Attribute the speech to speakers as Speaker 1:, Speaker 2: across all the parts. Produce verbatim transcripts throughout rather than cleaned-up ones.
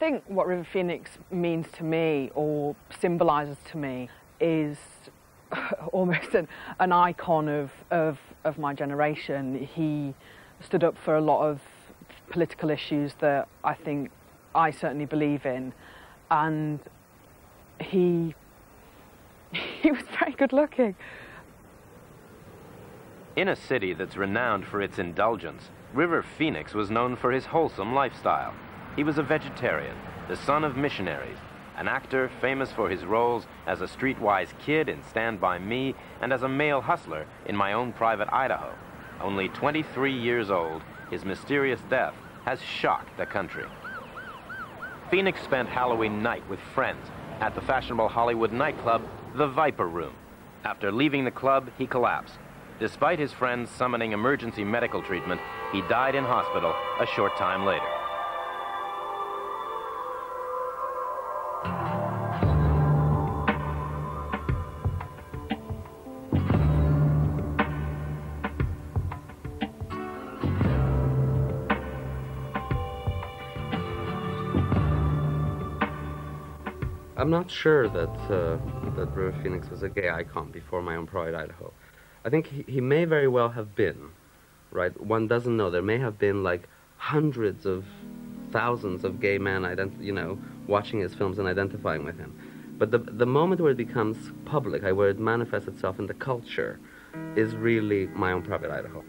Speaker 1: think what River Phoenix means to me, or symbolises to me, is almost an, an icon of, of, of my generation. He stood up for a lot of political issues that I think I certainly believe in, and he, he was very good looking.
Speaker 2: In a city that's renowned for its indulgence, River Phoenix was known for his wholesome lifestyle. He was a vegetarian, the son of missionaries, an actor famous for his roles as a streetwise kid in Stand By Me and as a male hustler in My Own Private Idaho. Only twenty-three years old, his mysterious death has shocked the country. Phoenix spent Halloween night with friends at the fashionable Hollywood nightclub, the Viper Room. After leaving the club, he collapsed. Despite his friends summoning emergency medical treatment, he died in hospital a short time later.
Speaker 3: I'm not sure that, uh, that River Phoenix was a gay icon before My Own Private Idaho. I think he, he may very well have been, right? One doesn't know. There may have been like hundreds of thousands of gay men, ident you know, watching his films and identifying with him. But the, the moment where it becomes public, where it manifests itself in the culture, is really My Own Private Idaho.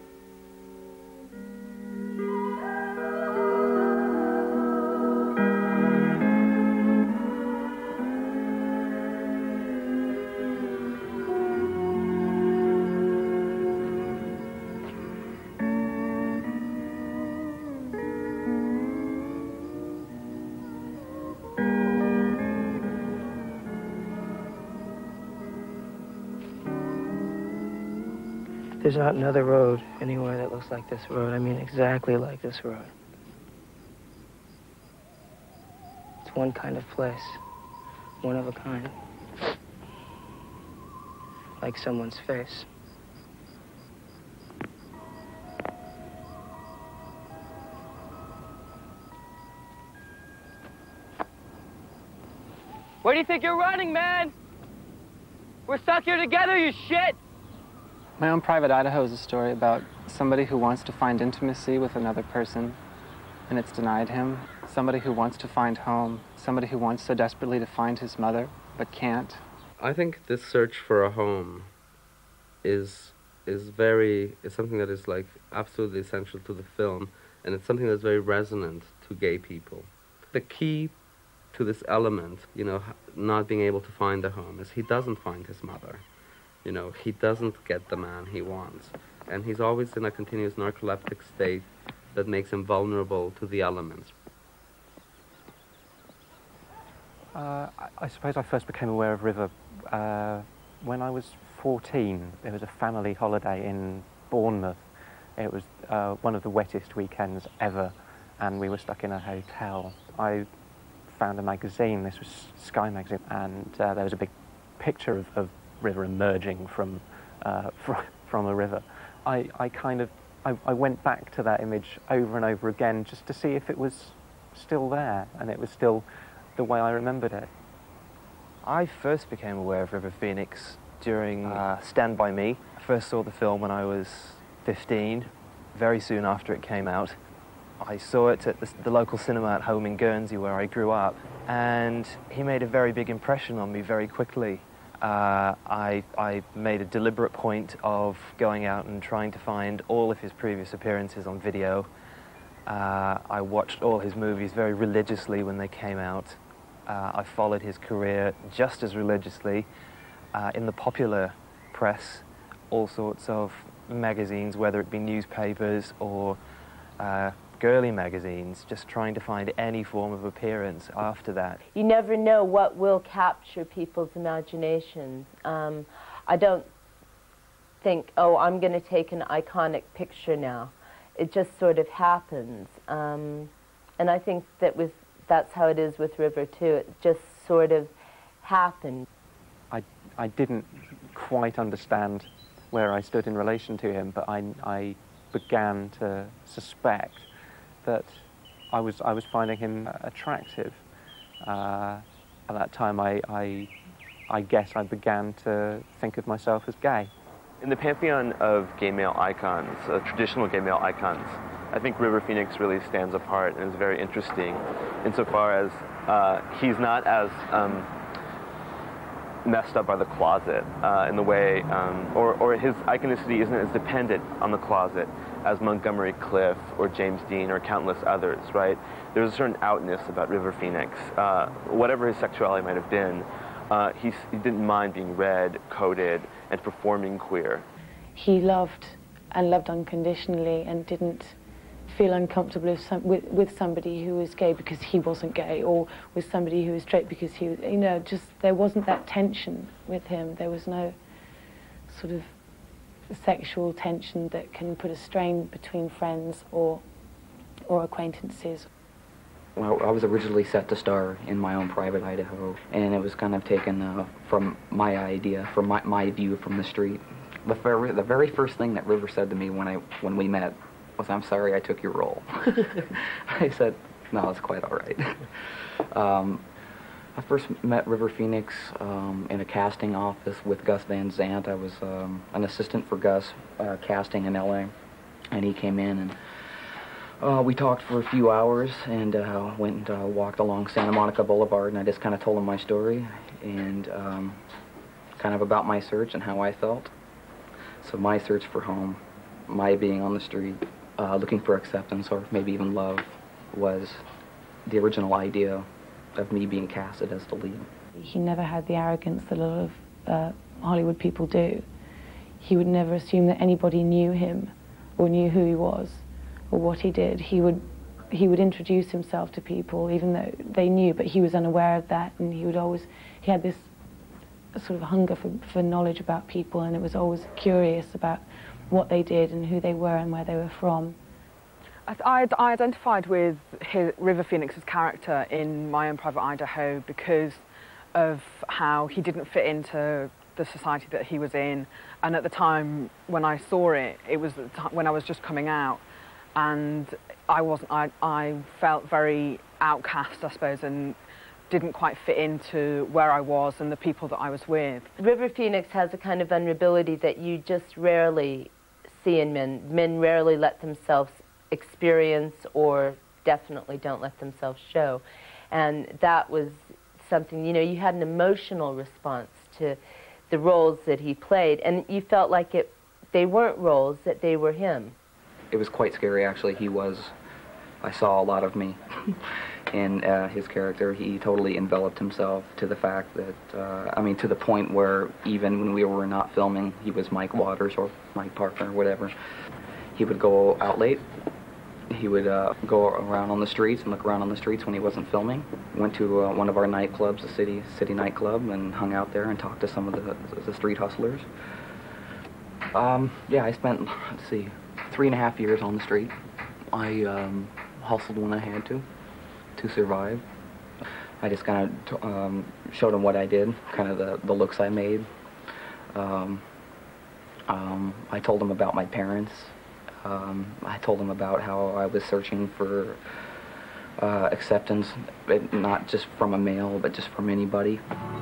Speaker 4: There's not another road anywhere that looks like this road. I mean, exactly like this road. It's one kind of place, one of a kind. Like someone's face.
Speaker 5: Where do you think you're running, man? We're stuck here together, you shit!
Speaker 6: My Own Private Idaho is a story about somebody who wants to find intimacy with another person, and it's denied him. Somebody who wants to find home. Somebody who wants so desperately to find his mother, but can't.
Speaker 3: I think this search for a home is is very is something that is like absolutely essential to the film, and it's something that's very resonant to gay people. The key to this element, you know, not being able to find a home, is he doesn't find his mother. You know, he doesn't get the man he wants. And he's always in a continuous narcoleptic state that makes him vulnerable to the elements.
Speaker 7: Uh, I, I suppose I first became aware of River uh, when I was fourteen. There was a family holiday in Bournemouth. It was uh, one of the wettest weekends ever, and we were stuck in a hotel. I found a magazine, this was Sky magazine, and uh, there was a big picture of, of River emerging from, uh, from, from a river. I, I kind of, I, I went back to that image over and over again just to see if it was still there, and it was still the way I remembered it.
Speaker 8: I first became aware of River Phoenix during uh, Stand By Me. I first saw the film when I was fifteen, very soon after it came out. I saw it at the, the local cinema at home in Guernsey where I grew up, and he made a very big impression on me very quickly. Uh, I, I made a deliberate point of going out and trying to find all of his previous appearances on video. Uh, I watched all his movies very religiously when they came out. Uh, I followed his career just as religiously uh, in the popular press, all sorts of magazines, whether it be newspapers or uh, girly magazines, just trying to find any form of appearance after that.
Speaker 9: You never know what will capture people's imaginations. Um, I don't think, oh, I'm going to take an iconic picture now. It just sort of happens. Um, and I think that with, that's how it is with River too. It just sort of happened.
Speaker 7: I, I didn't quite understand where I stood in relation to him, but I, I began to suspect that I was I was finding him attractive. Uh, at that time, I, I I guess I began to think of myself as gay.
Speaker 8: In the pantheon of gay male icons, uh, traditional gay male icons, I think River Phoenix really stands apart and is very interesting insofar as uh, he's not as um, messed up by the closet uh, in the way, um, or, or his iconicity isn't as dependent on the closet as Montgomery Clift or James Dean or countless others, right? There's a certain outness about River Phoenix. Uh, whatever his sexuality might have been, uh, he's, he didn't mind being read, coded, and performing queer.
Speaker 10: He loved and loved unconditionally and didn't feel uncomfortable with, some, with, with somebody who was gay because he wasn't gay, or with somebody who was straight because he was, you know, just there wasn't that tension with him. There was no sort of sexual tension that can put a strain between friends or, or acquaintances.
Speaker 11: Well, I was originally set to star in My Own Private Idaho, and it was kind of taken uh, from my idea, from my, my view from the street. The very, the very first thing that River said to me when I when we met was, "I'm sorry I took your role." I said, "No, it's quite all right." um, I first met River Phoenix um, in a casting office with Gus Van Zandt. I was um, an assistant for Gus uh, casting in L A, and he came in and Uh, we talked for a few hours and uh, went and uh, walked along Santa Monica Boulevard, and I just kind of told him my story and um, kind of about my search and how I felt. So my search for home, my being on the street, uh, looking for acceptance or maybe even love, was the original idea of me being casted as the lead.
Speaker 10: He never had the arrogance that a lot of uh, Hollywood people do. He would never assume that anybody knew him or knew who he was or what he did. He would, he would introduce himself to people even though they knew, but he was unaware of that, and he would always, he had this sort of hunger for, for knowledge about people, and it was always curious about what they did and who they were and where they were from.
Speaker 1: I, I identified with his, River Phoenix's character in My Own Private Idaho because of how he didn't fit into the society that he was in, and at the time when I saw it, it was the time when I was just coming out, and I wasn't. I, I felt very outcast, I suppose, and didn't quite fit into where I was and the people that I was with.
Speaker 9: River Phoenix has a kind of vulnerability that you just rarely see in men. Men rarely let themselves experience, or definitely don't let themselves show, and that was something, you know, you had an emotional response to the roles that he played, and you felt like it, they weren't roles, that they were him.
Speaker 11: It was quite scary, actually. He was, I saw a lot of me in uh, his character. He totally enveloped himself to the fact that, uh, I mean, to the point where even when we were not filming, he was Mike Waters or Mike Parker or whatever. He would go out late. He would uh, go around on the streets and look around on the streets when he wasn't filming. Went to uh, one of our nightclubs, the city city nightclub, and hung out there and talked to some of the, the street hustlers. Um, yeah, I spent, let's see, three and a half years on the street. I um, hustled when I had to, to survive. I just kind of um, showed him what I did, kind of the, the looks I made. Um, um, I told him about my parents. Um, I told him about how I was searching for uh, acceptance, but not just from a male, but just from anybody.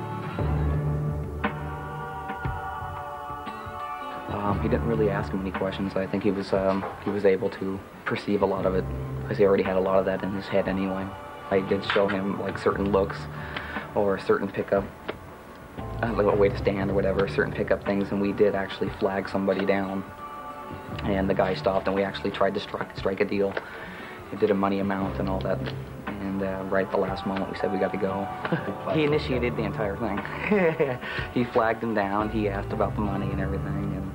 Speaker 11: Um, he didn't really ask him any questions. I think he was um, he was able to perceive a lot of it, because he already had a lot of that in his head anyway. I did show him like certain looks or a certain pickup, uh, like a way to stand or whatever, certain pickup things, and we did actually flag somebody down. And the guy stopped, and we actually tried to strike, strike a deal. He did a money amount and all that. And uh, right at the last moment, we said we got to go. He initiated the entire thing. He flagged him down. He asked about the money and everything.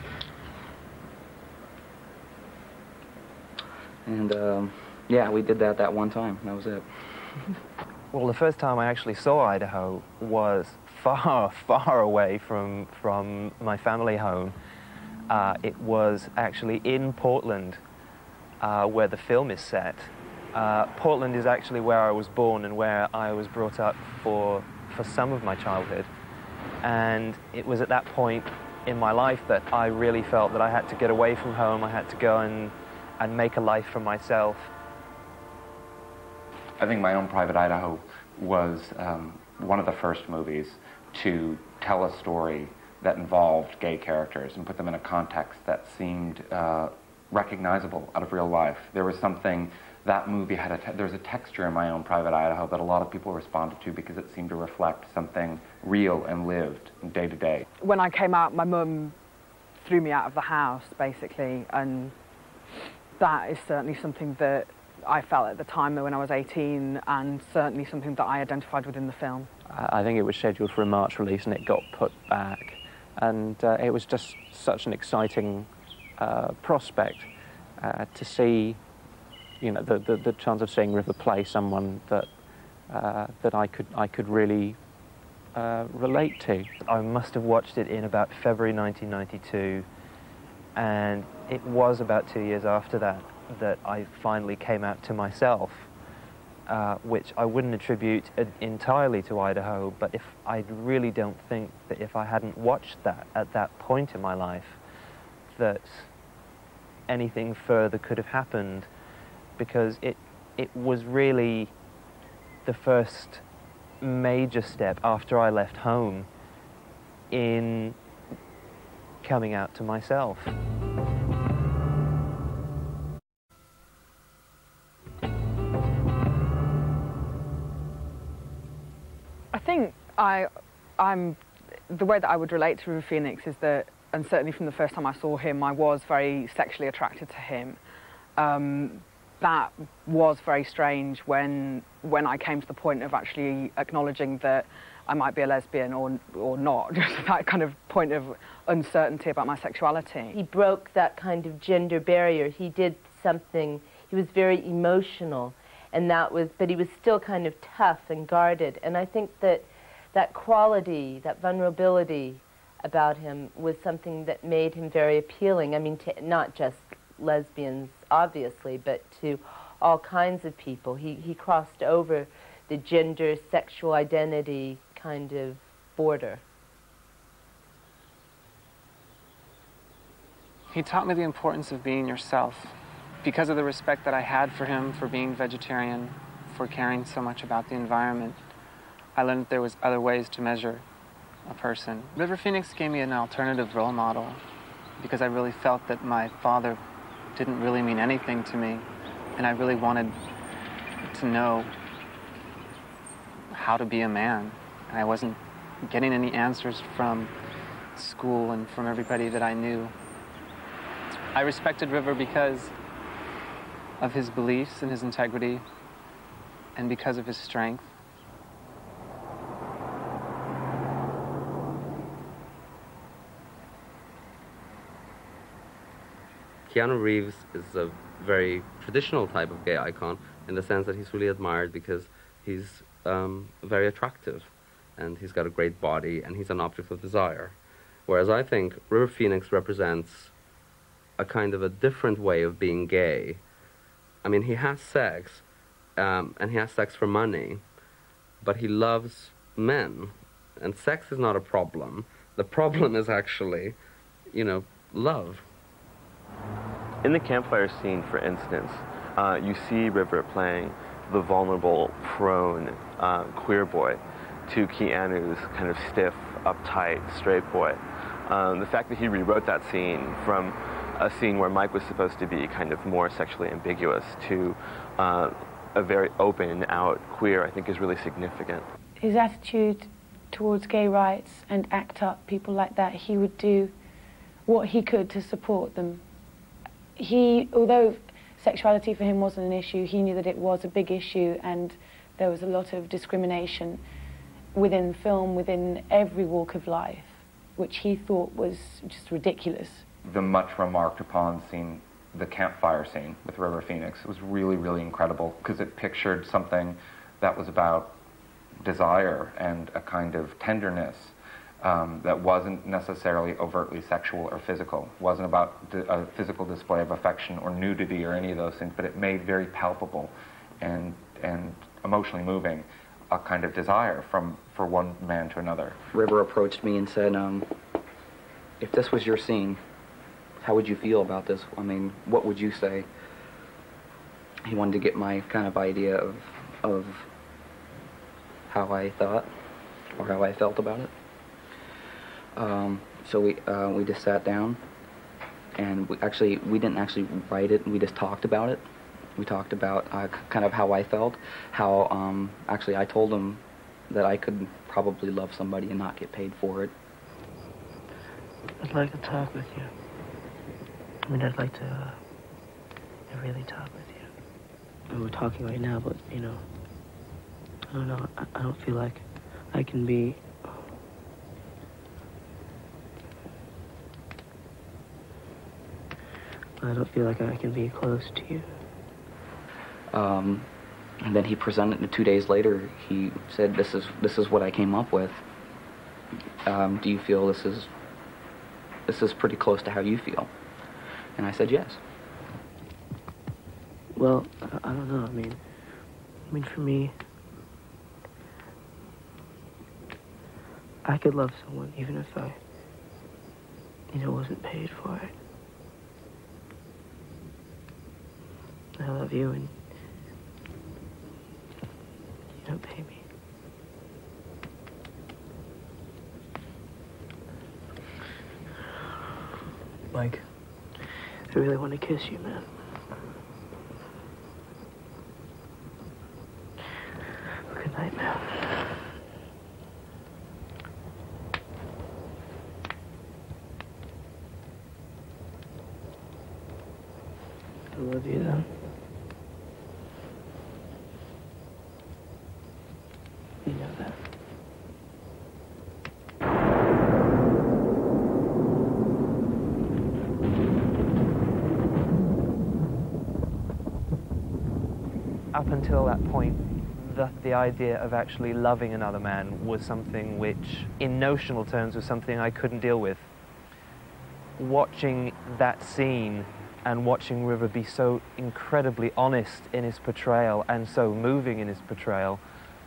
Speaker 11: And, and um, yeah, we did that that one time. That was it.
Speaker 8: Well, the first time I actually saw Idaho was far, far away from, from my family home. Uh, it was actually in Portland, uh, where the film is set. Uh, Portland is actually where I was born and where I was brought up for, for some of my childhood. And it was at that point in my life that I really felt that I had to get away from home. I had to go and, and make a life for myself.
Speaker 12: I think My Own Private Idaho was um, one of the first movies to tell a story that involved gay characters and put them in a context that seemed uh, recognizable out of real life. There was something, that movie had a, te there was a texture in My Own Private Idaho that a lot of people responded to because it seemed to reflect something real and lived day to day.
Speaker 1: When I came out, my mum threw me out of the house, basically, and that is certainly something that I felt at the time when I was eighteen, and certainly something that I identified with in the film.
Speaker 7: I think it was scheduled for a March release and it got put back, and uh, it was just such an exciting uh, prospect uh, to see, you know, the, the, the chance of seeing River play someone that uh, that I could I could really uh, relate to.
Speaker 8: I must have watched it in about February nineteen ninety-two, and it was about two years after that that I finally came out to myself, uh, which I wouldn't attribute entirely to Idaho, but if I really don't think that if I hadn't watched that at that point in my life, that anything further could have happened, because it, it was really the first major step after I left home in coming out to myself.
Speaker 1: I think I, I'm, the way that I would relate to River Phoenix is that, and certainly from the first time I saw him, I was very sexually attracted to him. Um, that was very strange when, when I came to the point of actually acknowledging that I might be a lesbian or, or not, just that kind of point of uncertainty about my sexuality.
Speaker 9: He broke that kind of gender barrier. He did something, he was very emotional. And that was, but he was still kind of tough and guarded. And I think that that quality, that vulnerability about him was something that made him very appealing. I mean, to not just lesbians, obviously, but to all kinds of people. He, he crossed over the gender, sexual identity kind of border.
Speaker 6: He taught me the importance of being yourself. Because of the respect that I had for him, for being vegetarian, for caring so much about the environment, I learned that there was other ways to measure a person. River Phoenix gave me an alternative role model because I really felt that my father didn't really mean anything to me, and I really wanted to know how to be a man. And I wasn't getting any answers from school and from everybody that I knew. I respected River because of his beliefs and his integrity, and because of his strength.
Speaker 3: Keanu Reeves is a very traditional type of gay icon in the sense that he's really admired because he's um, very attractive and he's got a great body and he's an object of desire. Whereas I think River Phoenix represents a kind of a different way of being gay. I mean, he has sex, um, and he has sex for money, but he loves men, and sex is not a problem. The problem is actually, you know, love.
Speaker 13: In the campfire scene, for instance, uh, you see River playing the vulnerable, prone, uh, queer boy to Keanu's kind of stiff, uptight, straight boy. Um, the fact that he rewrote that scene from a scene where Mike was supposed to be kind of more sexually ambiguous to uh, a very open and out queer, I think is really significant.
Speaker 10: His attitude towards gay rights and ACT UP, people like that, he would do what he could to support them. He, although sexuality for him wasn't an issue, he knew that it was a big issue and there was a lot of discrimination within film, within every walk of life, which he thought was just ridiculous.
Speaker 12: The much remarked upon scene, the campfire scene with River Phoenix, was really, really incredible because it pictured something that was about desire and a kind of tenderness um, that wasn't necessarily overtly sexual or physical. It wasn't about a physical display of affection or nudity or any of those things, but it made very palpable and, and emotionally moving a kind of desire from, for one man to another.
Speaker 11: River approached me and said, um, if this was your scene, how would you feel about this? I mean, what would you say? He wanted to get my kind of idea of of how I thought or how I felt about it. Um, so we uh, we just sat down, and we actually we didn't actually write it. We just talked about it. We talked about uh, kind of how I felt. How um, actually I told him that I could probably love somebody and not get paid for it.
Speaker 4: I'd like to talk with you. I mean, I'd like to uh, really talk with you. And we're talking right now, but you know, I don't know. I, I don't feel like I can be. I don't feel like I can be close to you.
Speaker 11: Um, and then he presented it two days later. He said, "This is this is what I came up with. Um, do you feel this is this is pretty close to how you feel?" And I said, "Yes."
Speaker 4: Well, I, I don't know. I mean, I mean, for me, I could love someone even if I, you know, wasn't paid for it. I love you, and you don't pay me. Mike, I really want to kiss you, man. Good night, man. I love you, though. You know that.
Speaker 8: Up until that point, the, the idea of actually loving another man was something which, in notional terms, was something I couldn't deal with. Watching that scene and watching River be so incredibly honest in his portrayal and so moving in his portrayal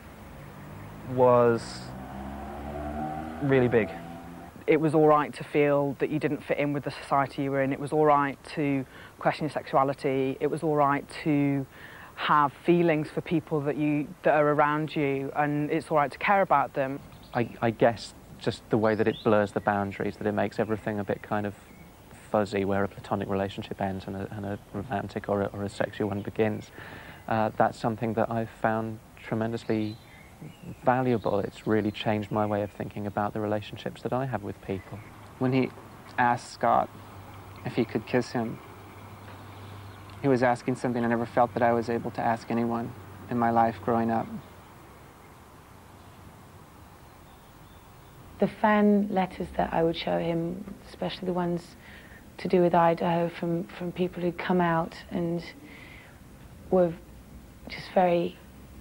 Speaker 8: was really big.
Speaker 1: It was all right to feel that you didn't fit in with the society you were in. It was all right to question your sexuality. It was all right to have feelings for people that you that are around you, and it's all right to care about them.
Speaker 7: I, I guess just the way that it blurs the boundaries, that it makes everything a bit kind of fuzzy, where a platonic relationship ends and a, and a romantic or a, or a sexual one begins. Uh, that's something that I've found tremendously valuable. It's really changed my way of thinking about the relationships that I have with people.
Speaker 6: When he asked Scott if he could kiss him, he was asking something I never felt that I was able to ask anyone in my life growing up.
Speaker 10: The fan letters that I would show him, especially the ones to do with Idaho, from, from people who'd come out and were just very,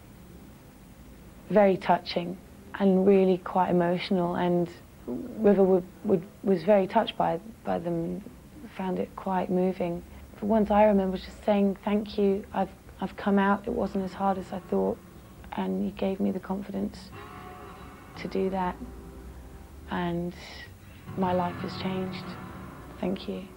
Speaker 10: very touching and really quite emotional, and River would, would, was very touched by, by them, found it quite moving. The ones I remember was just saying, thank you, I've, I've come out, it wasn't as hard as I thought, and you gave me the confidence to do that, and my life has changed. Thank you.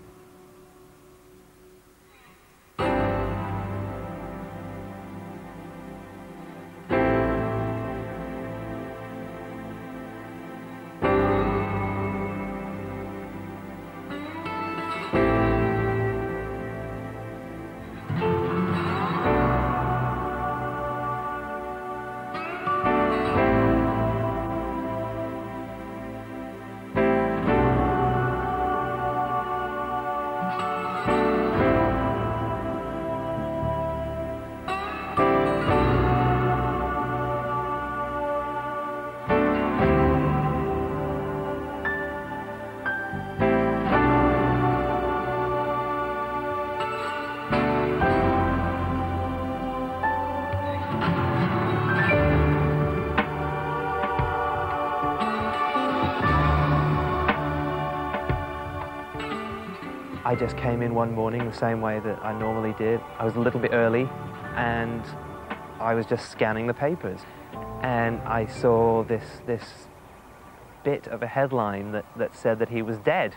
Speaker 8: I just came in one morning the same way that I normally did. I was a little bit early, and I was just scanning the papers. And I saw this, this bit of a headline that, that said that he was dead.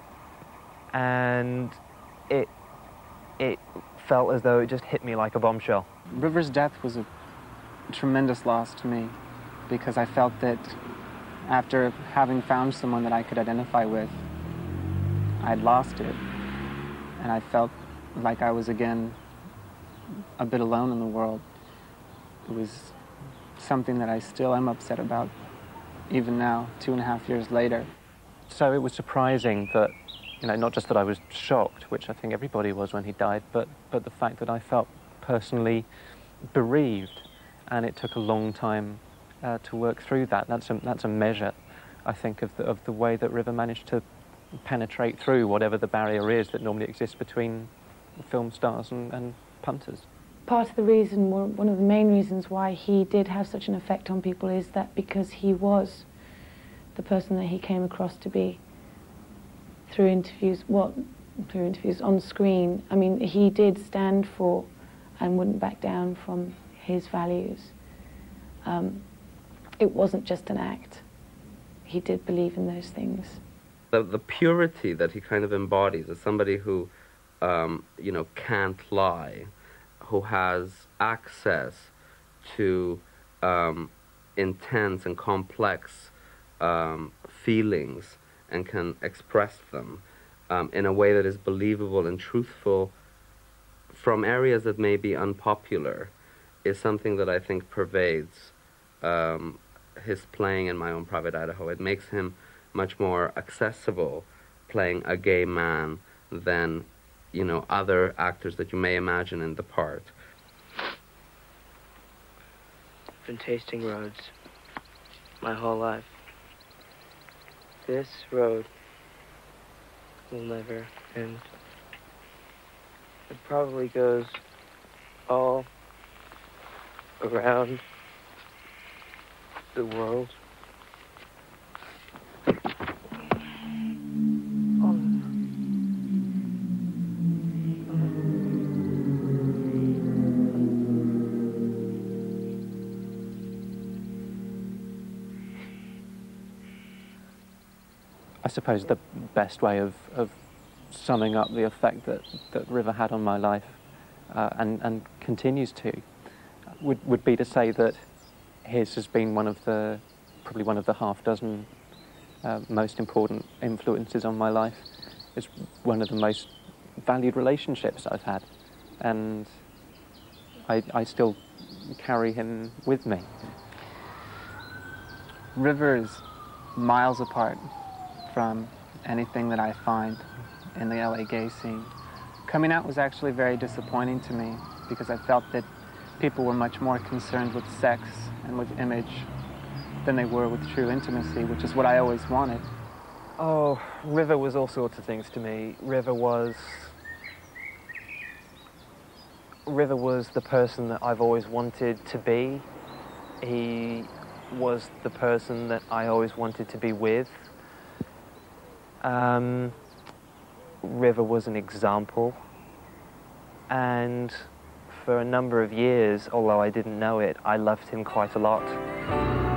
Speaker 8: And it, it felt as though it just hit me like a bombshell.
Speaker 6: River's death was a a tremendous loss to me, because I felt that after having found someone that I could identify with, I'd lost it. And I felt like I was again a bit alone in the world. It was something that I still am upset about, even now, two and a half years later.
Speaker 7: So it was surprising that, you know, not just that I was shocked, which I think everybody was when he died, but, but the fact that I felt personally bereaved, and it took a long time uh, to work through that. That's a, that's a measure, I think, of the, of the way that River managed to penetrate through whatever the barrier is that normally exists between film stars and, and punters.
Speaker 10: Part of the reason, one of the main reasons why he did have such an effect on people is that because he was the person that he came across to be through interviews, well, through interviews on screen. I mean, he did stand for and wouldn't back down from his values. Um, it wasn't just an act. He did believe in those things.
Speaker 3: The, the purity that he kind of embodies as somebody who, um, you know, can't lie, who has access to um, intense and complex um, feelings and can express them um, in a way that is believable and truthful from areas that may be unpopular, is something that I think pervades um, his playing in My Own Private Idaho. It makes him much more accessible playing a gay man than, you know, other actors that you may imagine in the part.
Speaker 4: I've been tasting roads my whole life. This road will never end. It probably goes all around the world.
Speaker 7: I suppose the best way of, of summing up the effect that, that River had on my life uh, and, and continues to would, would be to say that his has been one of the, probably one of the half dozen uh, most important influences on my life. It's one of the most valued relationships I've had, and I, I still carry him with me.
Speaker 6: River is miles apart from anything that I find in the L A gay scene. Coming out was actually very disappointing to me because I felt that people were much more concerned with sex and with image than they were with true intimacy, which is what I always wanted.
Speaker 8: Oh, River was all sorts of things to me. River was... River was the person that I've always wanted to be. He was the person that I always wanted to be with. Um, River was an example, and for a number of years, although I didn't know it, I loved him quite a lot.